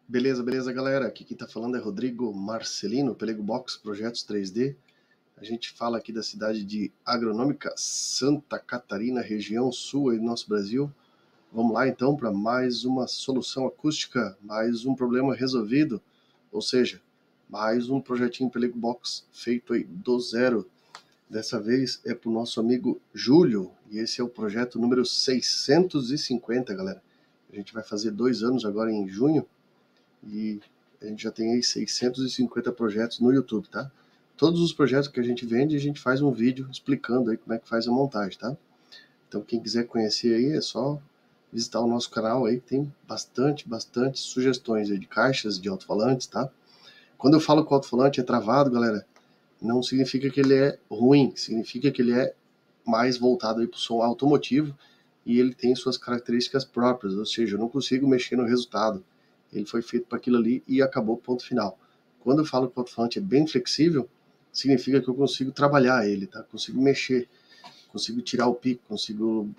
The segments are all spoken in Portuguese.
Beleza, beleza, galera? Aqui quem tá falando é Rodrigo Marcelino, Pelego Box Projetos 3D. A gente fala aqui da cidade de Agronômica Santa Catarina, região sul aí do nosso Brasil. Vamos lá então para mais uma solução acústica, mais um problema resolvido, ou seja, mais um projetinho Pelego Box feito aí do zero. Dessa vez é pro nosso amigo Júlio, e esse é o projeto número 650, galera. A gente vai fazer 2 anos agora em junho, e a gente já tem aí 650 projetos no YouTube, tá? Todos os projetos que a gente vende, a gente faz um vídeo explicando aí como é que faz a montagem, tá? Então quem quiser conhecer aí é só visitar o nosso canal aí, que tem bastante sugestões aí de caixas, de alto-falantes, tá? Quando eu falo que o alto-falante é travado, galera, não significa que ele é ruim, significa que ele é mais voltado aí para o som automotivo e ele tem suas características próprias, ou seja, eu não consigo mexer no resultado. Ele foi feito para aquilo ali e acabou, ponto final. Quando eu falo que o alto-falante é bem flexível, significa que eu consigo trabalhar ele, tá? Consigo mexer, consigo tirar o pico, consigo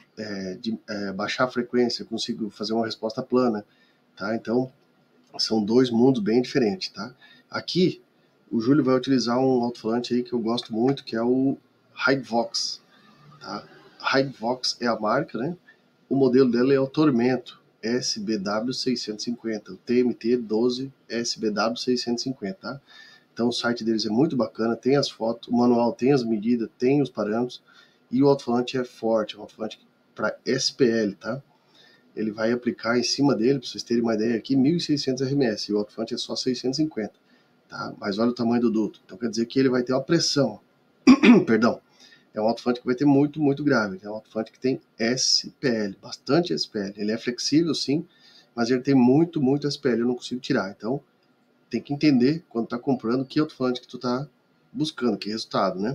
baixar a frequência, consigo fazer uma resposta plana, tá? Então, são dois mundos bem diferentes, tá? Aqui, o Júlio vai utilizar um alto-falante aí que eu gosto muito, que é o Highvox, tá? Highvox é a marca, né? O modelo dela é o Tormento SBW650, o TMT12 SBW650, tá? Então o site deles é muito bacana, tem as fotos, o manual tem as medidas, tem os parâmetros, e o alto-falante é forte, é um alto-falante para SPL, tá? Ele vai aplicar em cima dele, para vocês terem uma ideia aqui, 1.600 RMS, e o alto-falante é só 650, tá? Mas olha o tamanho do duto, então quer dizer que ele vai ter uma pressão, perdão, é um alto-falante que vai ter muito grave, é um alto-falante que tem SPL, bastante SPL, ele é flexível sim, mas ele tem muito SPL, eu não consigo tirar, então tem que entender quando tá comprando que alto-falante que tu tá buscando, que resultado, né?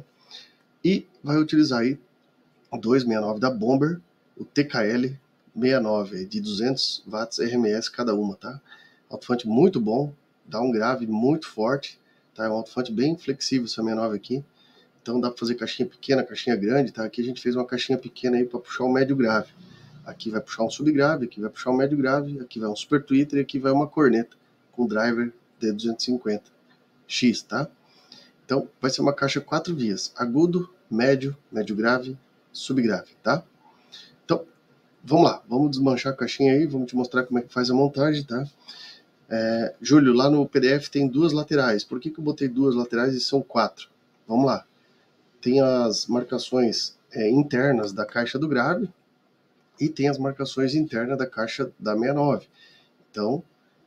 E vai utilizar aí o 269 da Bomber, o TKL 69 de 200 watts RMS cada uma, tá? Alto-falante muito bom, dá um grave muito forte, tá? É um alto-falante bem flexível essa 69 aqui. Então dá para fazer caixinha pequena, caixinha grande, tá? Aqui a gente fez uma caixinha pequena aí para puxar um médio grave. Aqui vai puxar um subgrave, aqui vai puxar um médio grave, aqui vai um super tweeter e aqui vai uma corneta com driver D250X, tá? Então vai ser uma caixa 4 vias, agudo, médio grave, subgrave, tá? Então vamos lá, vamos desmanchar a caixinha aí, vamos te mostrar como é que faz a montagem, tá? Júlio, lá no PDF tem 2 laterais, por que eu botei 2 laterais e são 4? Vamos lá. Tem as marcações internas da caixa do grave e tem as marcações internas da caixa da 69. Então,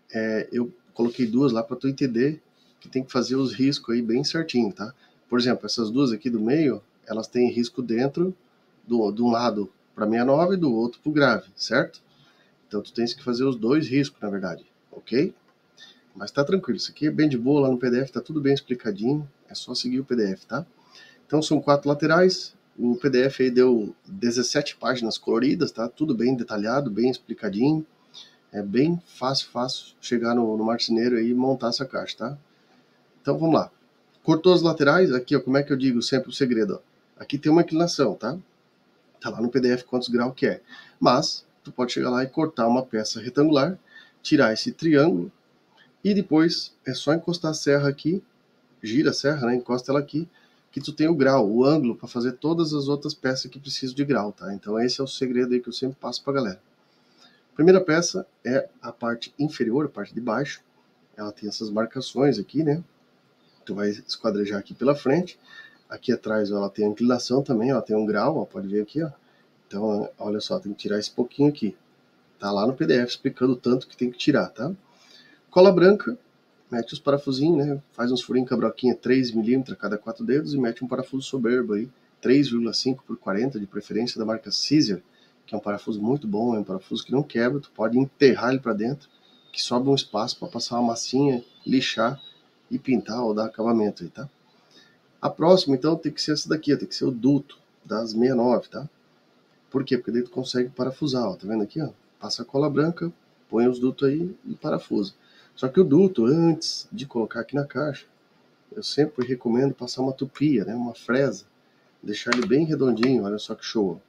eu coloquei 2 lá para tu entender que tem que fazer os riscos aí bem certinho, tá? Por exemplo, essas 2 aqui do meio, elas têm risco dentro de um lado para 69 e do outro para o grave, certo? Então, tu tens que fazer os 2 riscos, na verdade, ok? Mas tá tranquilo, isso aqui é bem de boa, lá no PDF tá tudo bem explicadinho, é só seguir o PDF, tá? Então são 4 laterais, o PDF aí deu 17 páginas coloridas, tá? Tudo bem detalhado, bem explicadinho. É bem fácil chegar no marceneiro aí e montar essa caixa, tá? Então vamos lá. Cortou as laterais, aqui ó, como é que eu digo sempre o segredo, ó. Aqui tem uma inclinação, tá? Tá lá no PDF quantos graus que é. Mas tu pode chegar lá e cortar uma peça retangular, tirar esse triângulo e depois é só encostar a serra aqui, gira a serra, né? Encosta ela aqui, que tu tem o grau, o ângulo para fazer todas as outras peças que precisam de grau, tá? Então esse é o segredo aí que eu sempre passo pra galera. Primeira peça é a parte inferior, a parte de baixo. Ela tem essas marcações aqui, né? Tu vai esquadrejar aqui pela frente. Aqui atrás ela tem a inclinação também, ela tem um grau, ó, pode ver aqui, ó. Então, olha só, tem que tirar esse pouquinho aqui. Tá lá no PDF explicando o tanto que tem que tirar, tá? Cola branca, mete os parafusinhos, né? Faz uns furinhos com a broquinha 3 milímetros a cada 4 dedos e mete um parafuso soberbo aí, 3,5 por 40, de preferência da marca Caesar, que é um parafuso muito bom, é um parafuso que não quebra, tu pode enterrar ele para dentro, que sobra um espaço para passar uma massinha, lixar e pintar ou dar acabamento aí, tá? A próxima, então, tem que ser essa daqui, tem que ser o duto das 69, tá? Por quê? Porque daí tu consegue parafusar, ó, tá vendo aqui, ó? Passa a cola branca, põe os dutos aí e parafusa. Só que o duto, antes de colocar aqui na caixa, eu sempre recomendo passar uma tupia, né, uma fresa, deixar ele bem redondinho, olha só que show.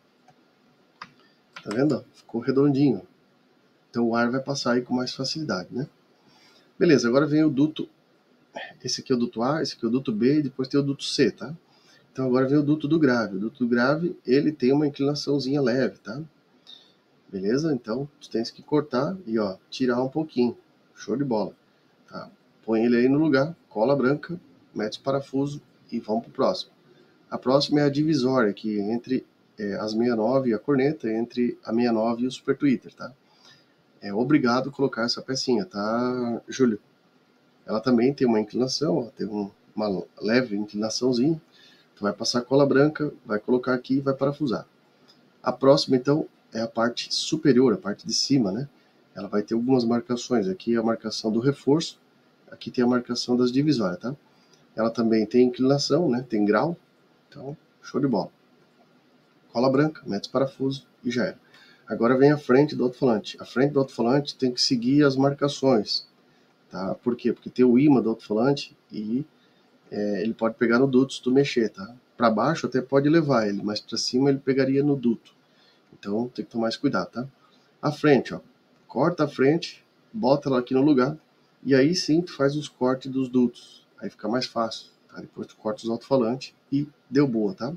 Tá vendo? Ficou redondinho. Então o ar vai passar aí com mais facilidade, né? Beleza, agora vem o duto, esse aqui é o duto A, esse aqui é o duto B, e depois tem o duto C, tá? Então agora vem o duto do grave. O duto do grave, ele tem uma inclinaçãozinha leve, tá? Beleza? Então, tu tens que cortar e, ó, tirar um pouquinho. Show de bola. Tá? Põe ele aí no lugar, cola branca, mete os parafusos e vamos pro próximo. A próxima é a divisória aqui entre as 69 e a corneta, entre a 69 e o super tweeter, tá? É obrigado colocar essa pecinha, tá, Júlio? Ela também tem uma inclinação, ó, tem uma leve inclinaçãozinha. Tu vai passar cola branca, vai colocar aqui e vai parafusar. A próxima, então, é a parte superior, a parte de cima, né? Ela vai ter algumas marcações. Aqui é a marcação do reforço, aqui tem a marcação das divisórias, tá? Ela também tem inclinação, né? Tem grau, então, show de bola. Cola branca, mete os parafusos e já era. Agora vem a frente do alto-falante. A frente do alto-falante tem que seguir as marcações, tá? Por quê? Porque tem o ímã do alto-falante e ele pode pegar no duto se tu mexer, tá? Para baixo até pode levar ele, mas para cima ele pegaria no duto. Então tem que tomar esse cuidado, tá? A frente, ó. Corta a frente, bota ela aqui no lugar e aí sim tu faz os cortes dos dutos. Aí fica mais fácil, tá? Depois tu corta os alto-falantes e deu boa, tá?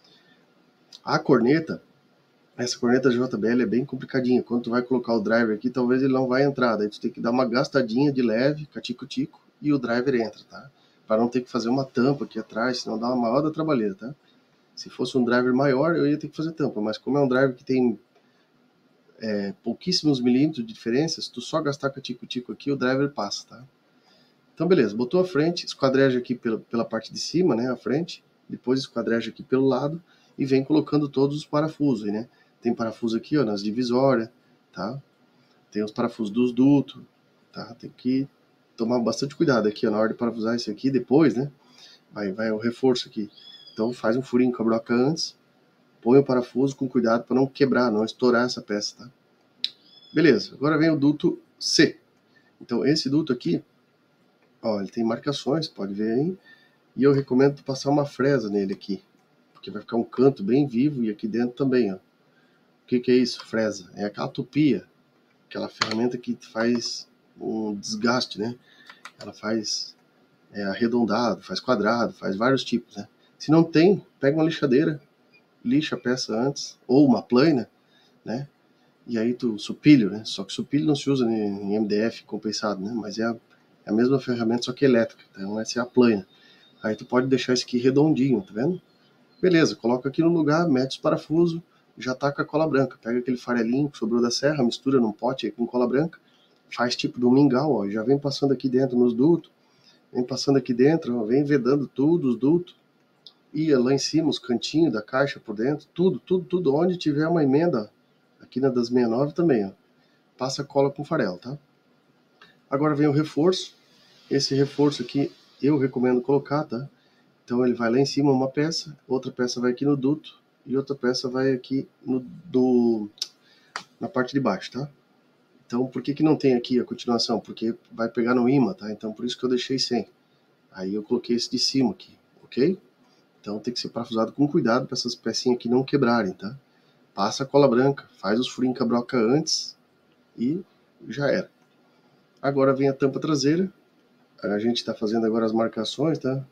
A corneta, essa corneta JBL é bem complicadinha. Quando tu vai colocar o driver aqui, talvez ele não vai entrar. Daí tu tem que dar uma gastadinha de leve, catico-tico, e o driver entra, tá? Para não ter que fazer uma tampa aqui atrás, senão dá uma maior da trabalheira, tá? Se fosse um driver maior, eu ia ter que fazer tampa, mas como é um driver que tem pouquíssimos milímetros de diferença, se tu só gastar catico-tico aqui, o driver passa, tá? Então, beleza, botou a frente, esquadreja aqui pela parte de cima, né, a frente, depois esquadreja aqui pelo lado e vem colocando todos os parafusos, né? Tem parafuso aqui, ó, nas divisórias, tá? Tem os parafusos dos dutos, tá? Tem que tomar bastante cuidado aqui, ó, na hora de parafusar isso aqui, depois, né? Vai o reforço aqui. Então faz um furinho com a broca antes, põe o parafuso com cuidado para não quebrar, não estourar essa peça, tá? Beleza, agora vem o duto C. Então esse duto aqui, ó, ele tem marcações, pode ver aí, e eu recomendo tu passar uma fresa nele aqui, porque vai ficar um canto bem vivo e aqui dentro também, ó. O que é isso? Fresa. É aquela tupia, aquela ferramenta que faz um desgaste, né? Ela faz arredondado, faz quadrado, faz vários tipos, né? Se não tem, pega uma lixadeira, lixa a peça antes, ou uma plana, né? E aí tu, supilho, né? Só que supilho não se usa em MDF compensado, né? Mas é a mesma ferramenta, só que elétrica, então essa é a plana. Aí tu pode deixar isso aqui redondinho, tá vendo? Beleza, coloca aqui no lugar, mete os parafusos, já taca a cola branca. Pega aquele farelinho que sobrou da serra, mistura num pote aí com cola branca, faz tipo do mingau, ó, já vem passando aqui dentro nos dutos, vem passando aqui dentro, ó, vem vedando tudo, os dutos, e lá em cima, os cantinhos da caixa por dentro, tudo, onde tiver uma emenda, aqui na das 69 também, ó, passa cola com farelo, tá? Agora vem o reforço, esse reforço aqui eu recomendo colocar, tá? Então ele vai lá em cima uma peça, outra peça vai aqui no duto e outra peça vai aqui na parte de baixo, tá? Então por que não tem aqui a continuação? Porque vai pegar no imã, tá? Então por isso que eu deixei sem. Aí eu coloquei esse de cima aqui, ok? Então tem que ser parafusado com cuidado para essas pecinhas aqui não quebrarem, tá? Passa a cola branca, faz os furinhos com a broca antes e já era. Agora vem a tampa traseira. A gente está fazendo agora as marcações, tá?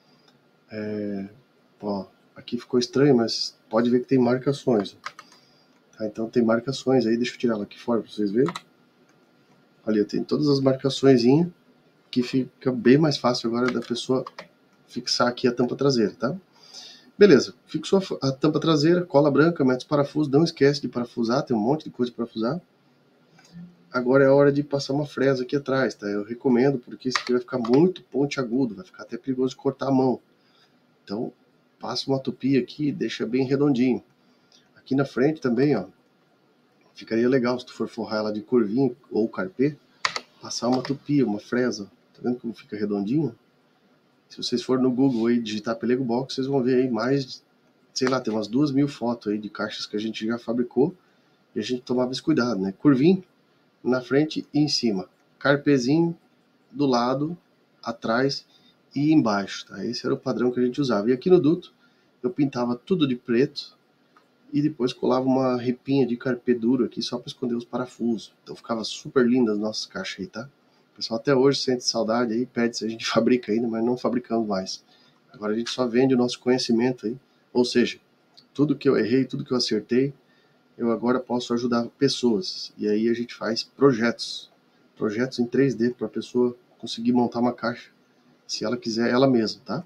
Ó, aqui ficou estranho, mas pode ver que tem marcações. Tá? Então tem marcações aí, deixa eu tirar ela aqui fora para vocês verem. Olha, tem todas as marcações que fica bem mais fácil agora da pessoa fixar aqui a tampa traseira, tá? Beleza, fixou a tampa traseira, cola branca, mete os parafusos, não esquece de parafusar, tem um monte de coisa para parafusar. Agora é a hora de passar uma fresa aqui atrás, tá? Eu recomendo, porque isso aqui vai ficar muito pontiagudo, vai ficar até perigoso de cortar a mão. Então, passa uma tupia aqui, deixa bem redondinho. Aqui na frente também, ó, ficaria legal se tu for forrar ela de corvinho ou carpê, passar uma tupia, uma fresa. Tá vendo como fica redondinho? Se vocês forem no Google aí digitar Pelego Box, vocês vão ver aí mais, sei lá, tem umas 2.000 fotos aí de caixas que a gente já fabricou e a gente tomava esse cuidado, né? Curvinho na frente e em cima, carpezinho do lado, atrás e embaixo, tá? Esse era o padrão que a gente usava. E aqui no duto eu pintava tudo de preto e depois colava uma repinha de carpê duro aqui só para esconder os parafusos. Então ficava super lindo as nossas caixas aí, tá? O pessoal até hoje sente saudade aí, pede se a gente fabrica ainda, mas não fabricamos mais. Agora a gente só vende o nosso conhecimento aí, ou seja, tudo que eu errei, tudo que eu acertei, eu agora posso ajudar pessoas. E aí a gente faz projetos em 3D para a pessoa conseguir montar uma caixa, se ela quiser, ela mesma, tá?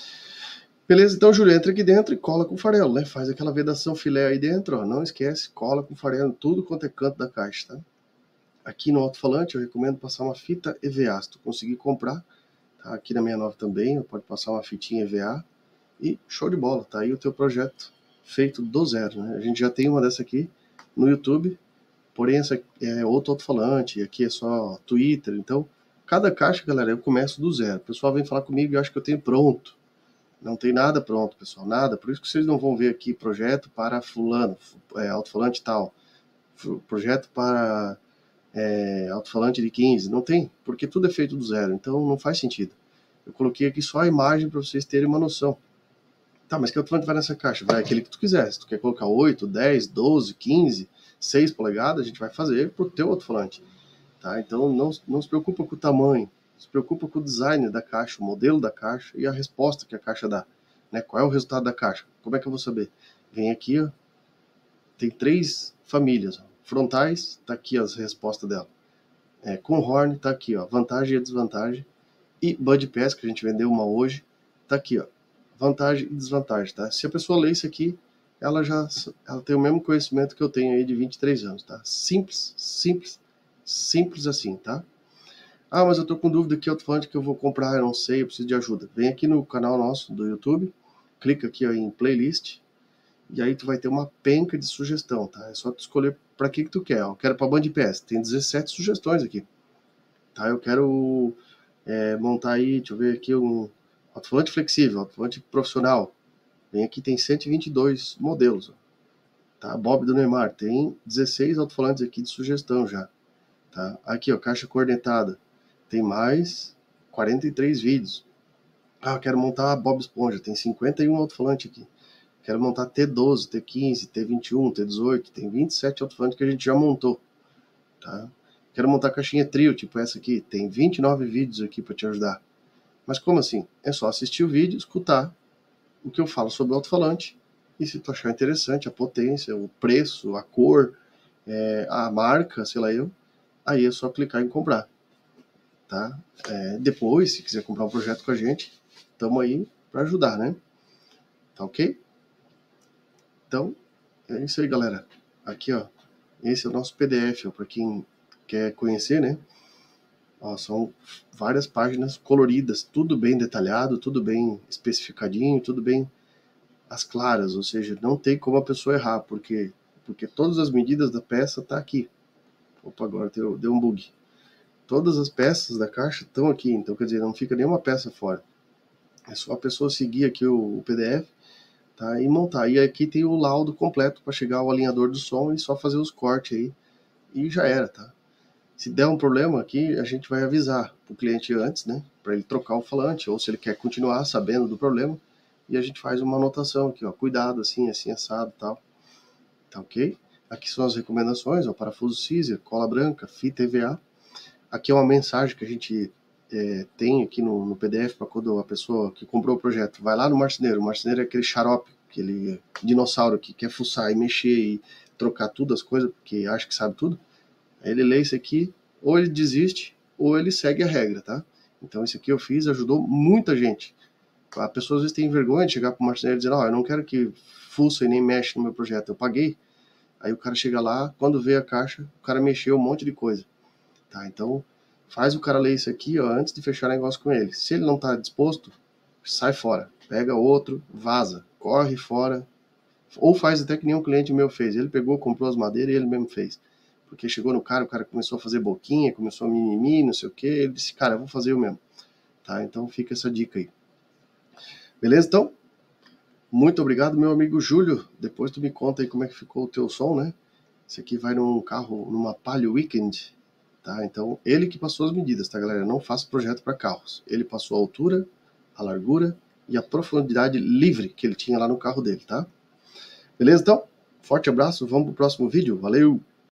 Beleza, então, Júlio, entra aqui dentro e cola com farelo, né? Faz aquela vedação filé aí dentro, ó. Não esquece, cola com farelo, tudo quanto é canto da caixa, tá? Aqui no alto-falante eu recomendo passar uma fita EVA, se tu conseguir comprar, tá? Aqui na 69 também, pode passar uma fitinha EVA e show de bola, tá aí o teu projeto feito do zero, né? A gente já tem uma dessa aqui no YouTube, porém essa é outro alto-falante, aqui é só Twitter, então cada caixa, galera, eu começo do zero. O pessoal vem falar comigo e acha que eu tenho pronto. Não tem nada pronto, pessoal, nada. Por isso que vocês não vão ver aqui projeto para fulano, alto-falante tal, projeto para alto-falante de 15, não tem, porque tudo é feito do zero, então não faz sentido. Eu coloquei aqui só a imagem para vocês terem uma noção. Tá, mas que alto-falante vai nessa caixa? Vai aquele que tu quiser. Se tu quer colocar 8, 10, 12, 15, 6 polegadas, a gente vai fazer pro teu alto-falante. Tá? Então não se preocupa com o tamanho, se preocupa com o design da caixa, o modelo da caixa e a resposta que a caixa dá. Né? Qual é o resultado da caixa? Como é que eu vou saber? Vem aqui, ó, tem 3 famílias. Ó. Frontais, tá aqui as respostas dela. Com horn, tá aqui, ó, vantagem e desvantagem. E Bud Pass, que a gente vendeu uma hoje, tá aqui, ó, vantagem e desvantagem, tá? Se a pessoa ler isso aqui, ela tem o mesmo conhecimento que eu tenho aí de 23 anos, tá? Simples, simples, simples assim, tá? Ah, mas eu tô com dúvida que alto-falante que eu vou comprar, eu não sei, eu preciso de ajuda. Vem aqui no canal nosso do YouTube, clica aqui ó, em playlist, e aí tu vai ter uma penca de sugestão, tá? É só tu escolher para que tu quer. Ó. Eu quero para Band PS, tem 17 sugestões aqui, tá? Eu quero montar aí, deixa eu ver aqui, um alto-falante flexível, alto-falante profissional. Vem aqui, tem 122 modelos, ó. Tá? Bob do Neymar, tem 16 alto-falantes aqui de sugestão já. Tá? Aqui, ó, caixa cornetada. Tem mais 43 vídeos. Ah, eu quero montar a Bob Esponja. Tem 51 alto-falantes aqui. Quero montar T12, T15, T21, T18. Tem 27 alto-falantes que a gente já montou. Tá? Quero montar caixinha trio, tipo essa aqui. Tem 29 vídeos aqui para te ajudar. Mas como assim? É só assistir o vídeo, escutar o que eu falo sobre o alto-falante. E se tu achar interessante a potência, o preço, a cor, a marca, sei lá eu, aí é só clicar em comprar. Tá? Depois, se quiser comprar um projeto com a gente, estamos aí para ajudar, né? Tá ok? Então, é isso aí, galera. Aqui, ó, esse é o nosso PDF, para quem quer conhecer, né? Ó, são várias páginas coloridas, tudo bem detalhado, tudo bem especificadinho, tudo bem às claras, ou seja, não tem como a pessoa errar, porque todas as medidas da peça tá aqui. Opa, agora deu um bug. Todas as peças da caixa estão aqui, então quer dizer, não fica nenhuma peça fora. É só a pessoa seguir aqui o PDF, tá, e montar. E aqui tem o laudo completo para chegar ao alinhador do som e só fazer os cortes aí e já era, tá? Se der um problema aqui, a gente vai avisar o cliente antes, né, para ele trocar o falante, ou se ele quer continuar sabendo do problema, e a gente faz uma anotação aqui, ó, cuidado, assim, assim, assado, tal, tá ok? Aqui são as recomendações, ó, parafuso Caesar, cola branca, fita EVA. Aqui é uma mensagem que a gente tem aqui no PDF para quando a pessoa que comprou o projeto vai lá no marceneiro. O marceneiro é aquele xarope, aquele dinossauro que quer fuçar e mexer e trocar tudo as coisas, porque acha que sabe tudo. Aí ele lê isso aqui, ou ele desiste, ou ele segue a regra, tá? Então isso aqui eu fiz, ajudou muita gente. A pessoa às vezes tem vergonha de chegar pro marceneiro e dizer, eu não quero que fuça e nem mexe no meu projeto, eu paguei. Aí o cara chega lá, quando vê a caixa, o cara mexeu um monte de coisa. Tá, então faz o cara ler isso aqui ó, antes de fechar negócio com ele. Se ele não está disposto, sai fora. Pega outro, vaza, corre fora. Ou faz até que nenhum cliente meu fez. Ele pegou, comprou as madeiras e ele mesmo fez. Porque chegou no cara, o cara começou a fazer boquinha, começou a mimimi, não sei o que. Ele disse, cara, eu vou fazer eu mesmo. Tá, então fica essa dica aí. Beleza, então? Muito obrigado, meu amigo Júlio. Depois tu me conta aí como é que ficou o teu som, né? Esse aqui vai num carro, numa Palio Weekend. Tá? Então, ele que passou as medidas, tá, galera? Não faça projeto para carros. Ele passou a altura, a largura e a profundidade livre que ele tinha lá no carro dele, tá? Beleza, então? Forte abraço, vamos pro próximo vídeo. Valeu!